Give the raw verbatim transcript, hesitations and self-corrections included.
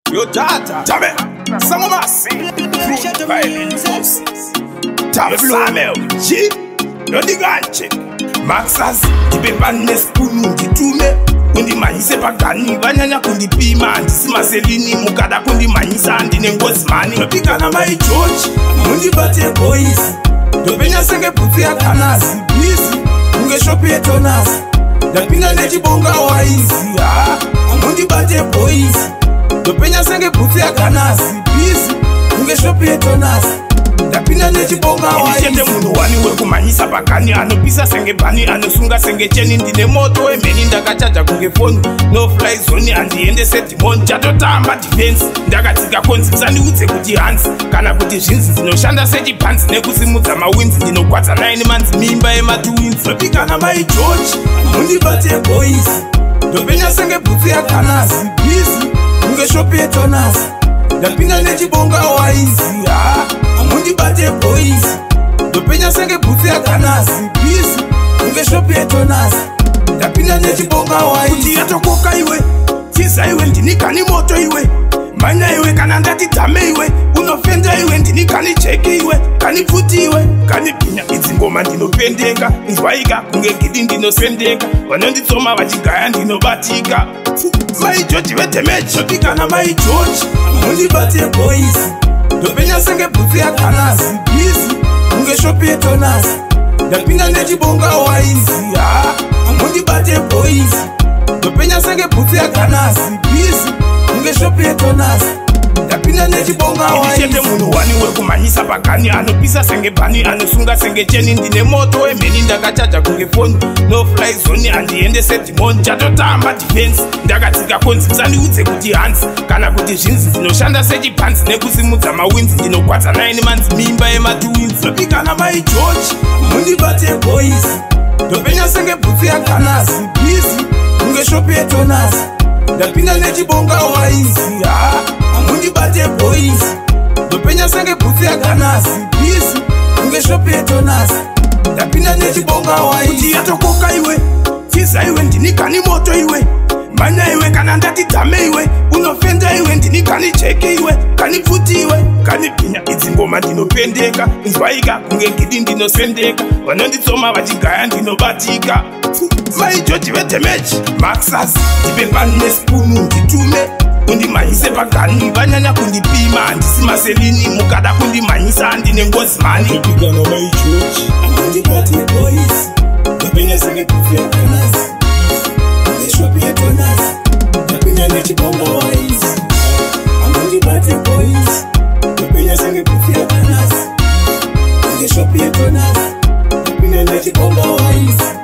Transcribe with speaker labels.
Speaker 1: Yo tata, Jame, Sangomasi, Fruit Violin Forces, Tablo, G, no the Gunjack, Maxus, the Beatz Punu, the Tume, Undi Manise Pagani, Banana Kundi Pima, and Simaselini, Mukada Kundi Manisa, and the Nengosmani, the Picana my George, Hamundibate boys, the Bena Sanga Putia Canas, please, Unge Shopi Tonas, the Pina Bonga Wise, Hamundibate boys. Dopenya senge puti ya kanasi Beatz unge shopi etonasi Dapina nechi bonga wa isi munu wani we kumanyisa pakani Anopisa senge bani anosunga senge cheni Ndine moto emeni ndaka chacha kuge phone No fly zone andiende seti mon Chato tamba defense Ndaka tika konzi msandi utse kuti hansi Kana kuti zhinzi zino shanda seji pants Nekusimudza mawinzi Ndino kwata nine months mimba ema twins Nopika na my George Hamundibate boys Dopenya senge puti ya kanasi Beatz unge shopi etonasi Dapina nechi bonga wa isi Hamundibate boys Dopenya senge puti ya kanasi Beatz unge shopi etonasi Dapina nechi bonga wa isi Kuti yato koka iwe Tisa iwe ndinika ni moto iwe Manya iwe kanandati tame iwe Unofenda iwe ndinika ni cheki iwe Kani puti iwe Kani pinya izingoma ndino pendeka Nzwaika kunge gidi ndino sendeka Wanondi tsoma wachigaya ndino batika My George vete mechi Nopika na my George Hamundibate boys Dopenya senge puti ya kanasi Beatz unge shopi etonasi Dapina nechi bonga wa isi Hamundibate boys Dopenya senge puti ya kanasi Beatz unge shopi etonasi Dapina nechi bonga wa isi Ndishete munu wani we kumanyisa pakani Anopisa senge bani anosunga senge cheni Ndine moto emeni ndaka chacha kuge phone No fly zone andiende seti mon Chato tamba defense Ndaka tika konzi msandi utse kuti hansi Kana kuti zhinzi zino shanda seji pants Nekusimudza mawinzi Ndino kwata nine months mimba ema twins Nopika na my George Hamundibate boys Dopenya senge puti ya kanasi Beatz unge shopi etonasi Dapina nechi bonga wa isi Hamundibate boys Dopenya senge puti ya kanasi Beatz unge shopi etonasi Dapina nechi bonga wa isi Kuti yato koka iwe Tisa iwe ndinika ni moto iwe Manya iwe kanandati tame iwe Unofenda iwe ndinika ni cheki iwe Kani puti iwe Kani pinya izingoma ndino pendeka Nzwaika kunge gidi ndino sendeka Wanondi tsoma wachigaya ndino batika My George vete mechi Maxus Dibe Beatz Punu nditume Undi manyise pakani Banyanya kundi pima Ndisimaselini Mukada kundi manyisa Ndine ngozimani Nopika na my George Hamundibate boys Dopenya senge puti ya kanasi Unge shopi etonasi Dapina nechi bonga wa isi Hamundibate boys Dopenya senge puti ya kanasi Unge shopi etonasi Dapina nechi bonga wa isi